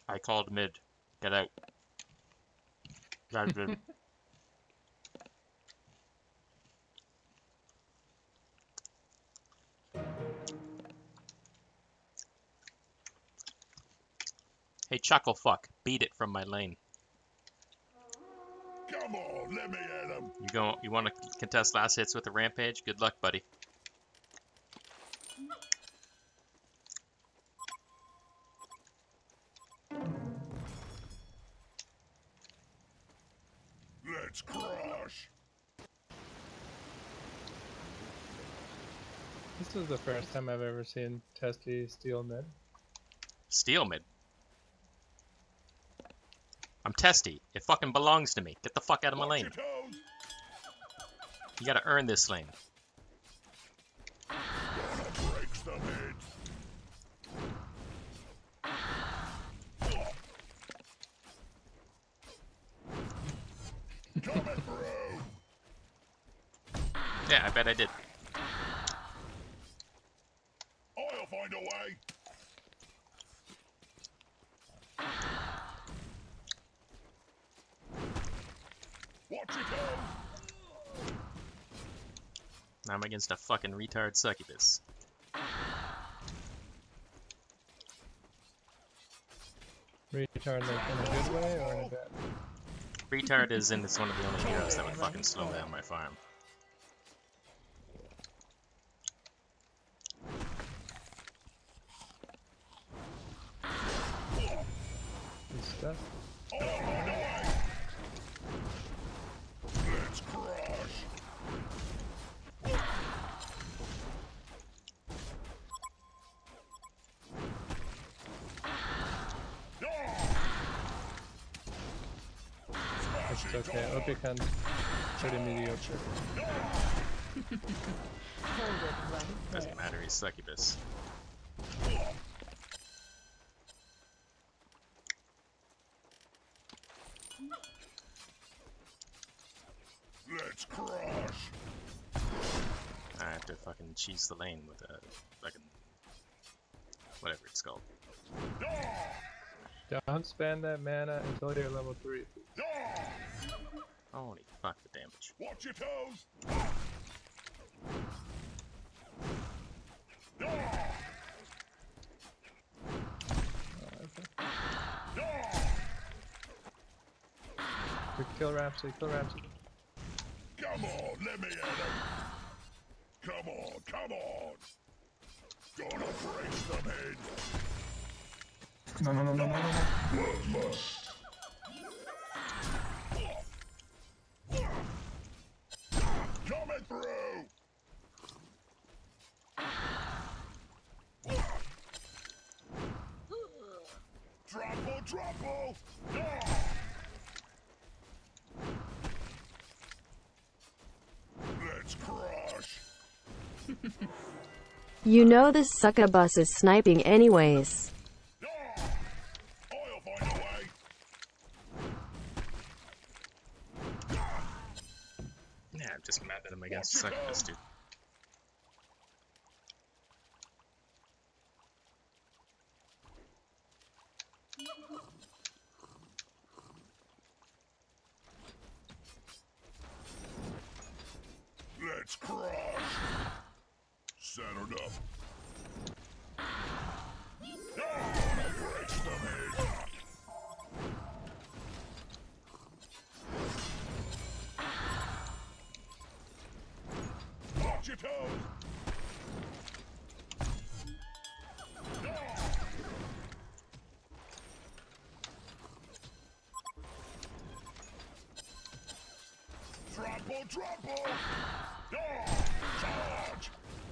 I called mid. Get out. Hey, chuckle fuck. Beat it from my lane. Come on, let me at him. You want to contest last hits with a Rampage? Good luck, buddy. Let's crush. This is the first time I've ever seen Testy steal mid. Steal mid. I'm testy. It fucking belongs to me. Get the fuck out of my lane. You gotta earn this lane. Breaks the head. Coming through. Yeah, I bet I did. I'll find a way. Watch it go. Now I'm against a fucking retard succubus. Retard like in a good way or in a bad? Retard is in it's one of the only heroes that would fucking slow down my farm. Good stuff. Let's crush. It's okay. Opican pretty mediocre. Doesn't matter, he's succubus. Let's crush. I have to fucking cheese the lane with a fucking whatever it's called. Don't spend that mana until you're level 3. Holy fuck the damage. Watch your toes. Quick kill Rhapsody, kill Rhapsody. Come on, let me at him. Come on, come on. Gonna break some heads. No, no, no, no, no, no, no. Bloodlust. Coming through. Trample. Let's crush. You know this succubus is sniping anyways. I'll find a way. Yeah, I'm just mad that I'm against succubus, dude. Let's crush. Centered up. Breaks the head. Watch your toes. Trample. Charge.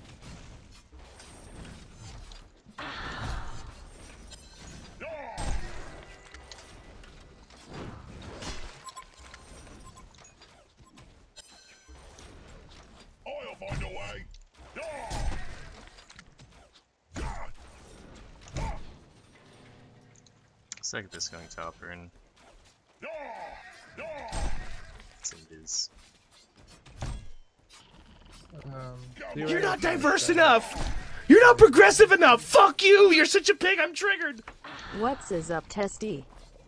I'll find a way. Succubus going topper and some biz. You're not diverse enough! You're not progressive enough! Fuck you! You're such a pig, I'm triggered! What's is up, Testy?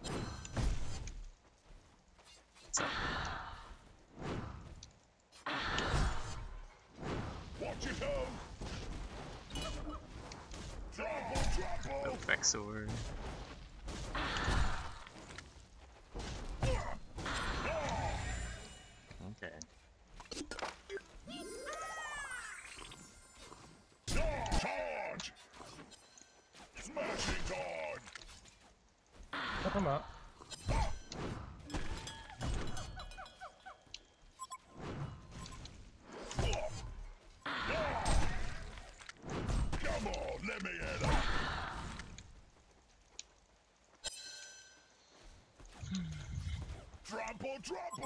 What's up? Watch it home. No Vexor. Okay. Charge! Smashing guard! Come out. Come on, let me at him! Trample!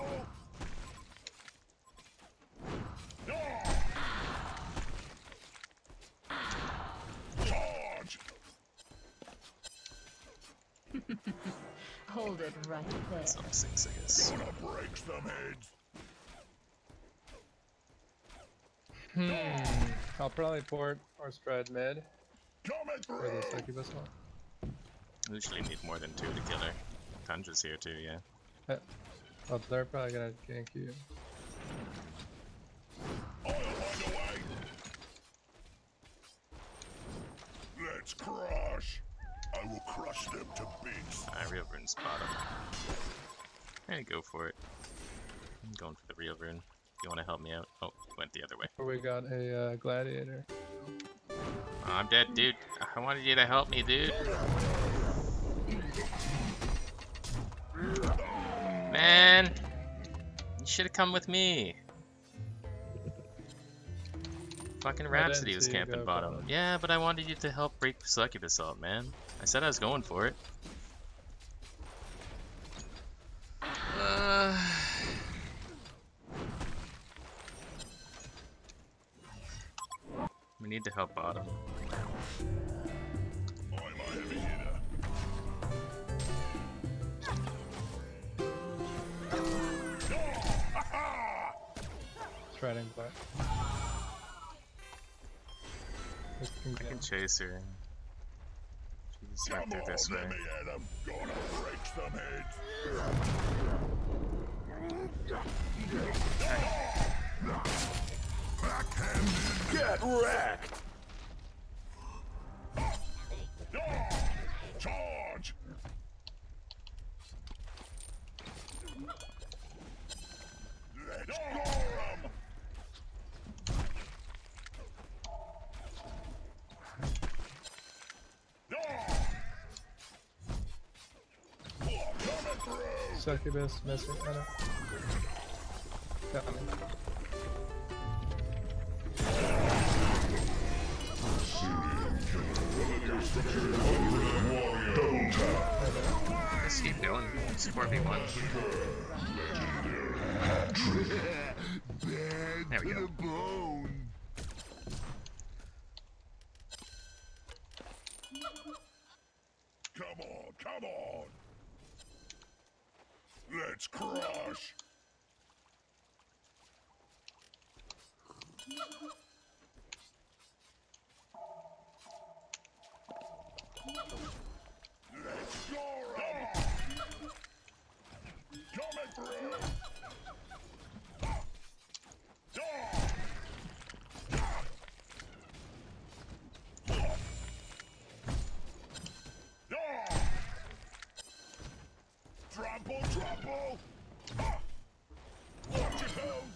Charge! Hold it right there. Some 6, I guess. Gonna break some heads. I'll probably port or spread mid Coming for through! the succubus one. Usually need more than 2 to kill her. Tundra's here too, yeah. Oh, they're probably gonna gank you. I'll find a way! Let's crush! I will crush them to bits. Real rune's bottom. Hey, go for it. I'm going for the real rune. You want to help me out? Oh, went the other way. We got a gladiator. Oh, I'm dead, dude. I wanted you to help me, dude. Man! You should have come with me. Fucking Rhapsody was see you camping go bottom. bottom. Yeah, but I wanted you to help break Succubus up, man. I said I was going for it. We need to help bottom. I'm a heavy hitter. Striding back. I can chase her. She's right Come through on, this way. let me at him. Gonna break some heads. Get wrecked! Charge! Let's go 'em! Coming through! Succubus missing. Oh, no. Got me. Let's keep going. It's 4v1. There we go. Come on, come on! Let's crush! Let's go! Coming through! Trample! Watch your toes!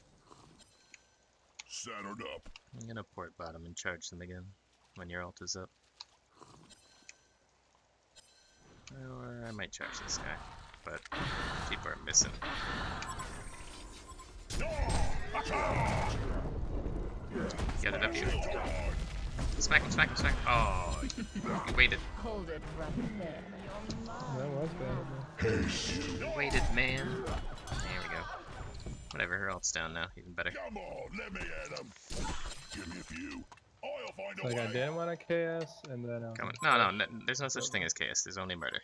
Centered up. I'm gonna port bottom and charge them again when your ult is up. Or I might charge this guy, but people are missing. Get it up here. Smack him, smack him, smack him. Oh, you waited. Hold it right there. That was bad. You waited, man. There we go. Whatever, her ult's down now, even better. Come on, let me at him. Give me a few. I'll find a Like I way. didn't want to KS, and then Come on. No, there's no such thing as chaos, there's only murder.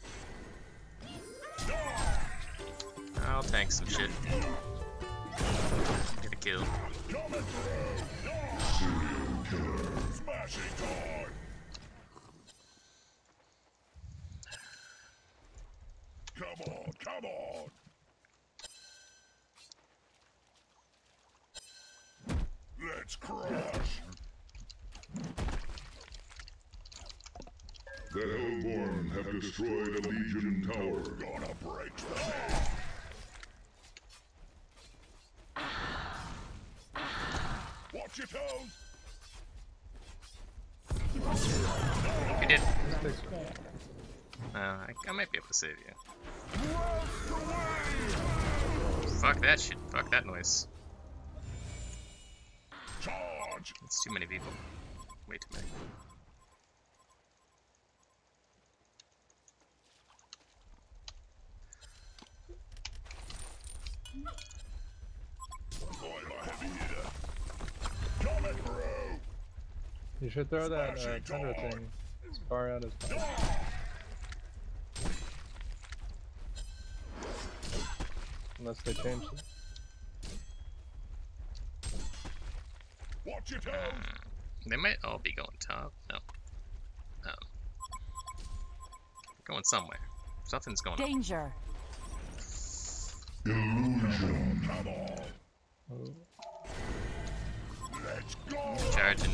I'll tank some shit. Get a kill. Coming through. Smashing card. The Hellborn have destroyed a Legion tower. Gonna break the head. Watch your toes. We did. Right there. I might be able to save you. Fuck that shit. Fuck that noise. Charge. It's too many people. Way too many. I'm a heavy hitter. Coming through. You should throw that tundra thing as far out as possible. Unless they changed it. Watch your toes. They might all be going top. No. Going somewhere. Something's going on. Danger. Illusion. Come on. Oh. Let's go. Charging.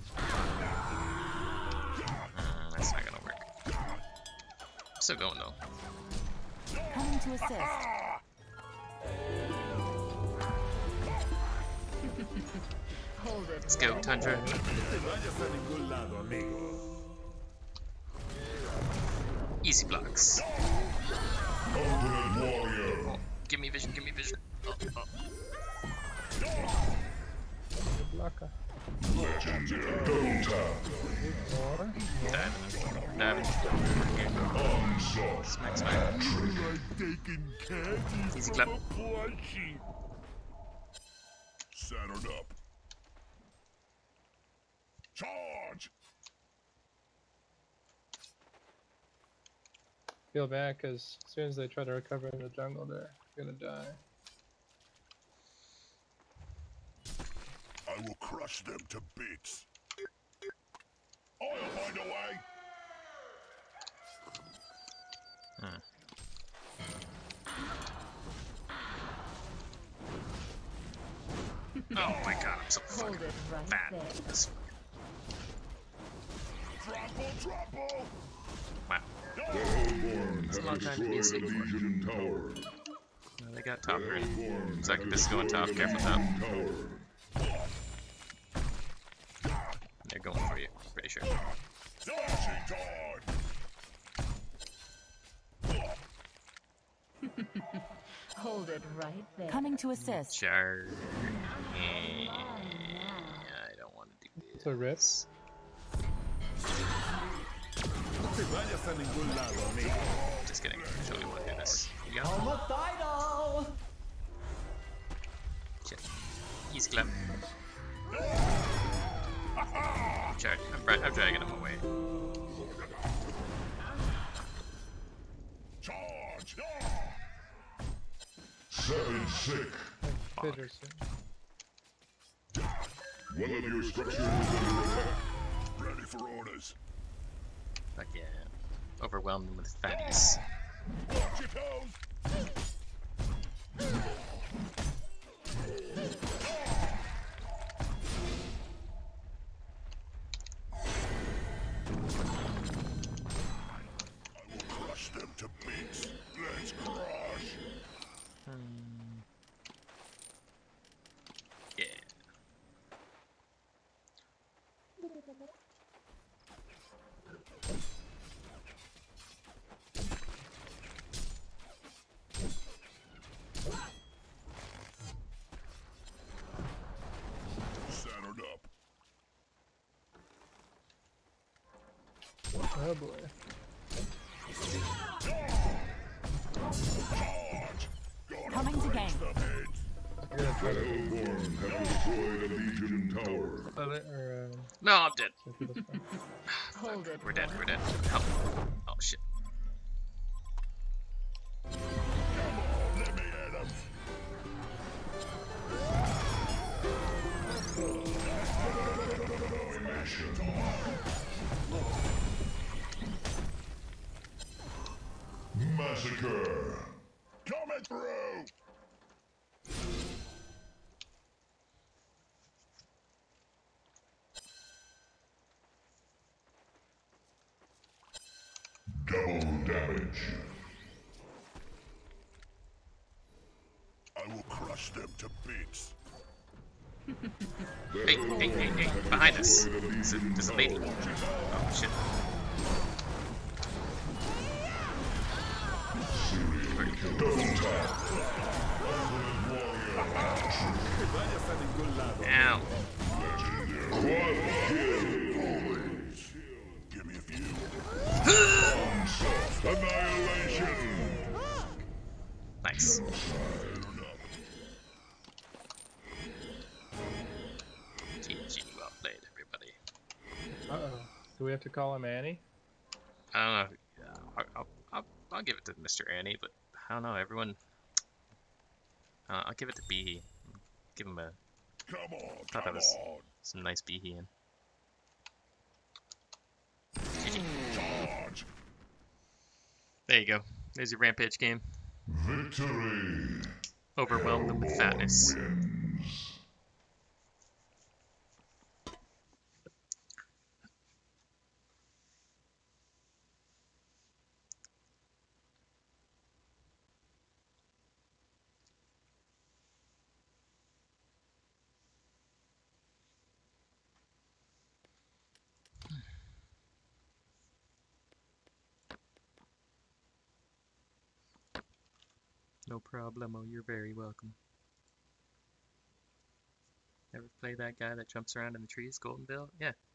That's not gonna work. I'm still going though. Coming to assist. Hold it. Let's go, Tundra. Easy blocks. Ultimate warrior. Oh, give me vision, give me vision. Oh, oh. Good blocker. Legendary. Double tap. More. Diving. Onslaught. Smack, smack. Easy clap. Centered up. Charge. Feel bad because as soon as they try to recover in the jungle, they're gonna die. I will crush them to bits. I'll find a way. Oh my god, I'm so Hold fucking it right fat. there. This Trample. wow. The Hellborn It's a have long time to be destroyed a asleep. Legion tower. They got top The green. Hellborn Looks like have this is going top. destroyed a Careful top. Legion tower. They're going for you. Pretty sure. Dashing time. Hold it right there. Coming to assist. Charge. I don't want to do this. It's a rip. Just kidding. I totally want to do this. You got it? Shit. Easy clap. Charge. I'm dragging him away. Charge. 7 sick. Fidger soon. One of your structures is under attack. Ready for orders. Fuck yeah. Overwhelmed them with fatties. Watch your toes. I will crush them to bits. Let's crush. Yeah. Centered up. Oh boy. Charge. Gonna Coming to break gang. the heads. I'm gonna The try to Hellborn have destroyed a Legion tower. kill it or No, I'm dead. so for this one. Hold it. We're dead. right We're dead. Help. Oh shit. Let me at him. Massacre. Coming through. damage. I will crush them to bits. Hey, hey, hey, hey, behind us. There's a lady. Oh, shit. Ow. Give me a few. Annihilation. Nice. GG, well played, everybody. Uh-oh. Do we have to call him Annie? I don't know. I'll give it to Mr. Annie, but I don't know. Everyone. I'll give it to Behe. Give him a. Come on, Thought that come was on. some nice Behe in. Charge. There you go. There's your Rampage game. Victory. Overwhelm them with fatness. Wins. No problemo. You're very welcome. Ever play that guy that jumps around in the trees, Golden Bill? Yeah,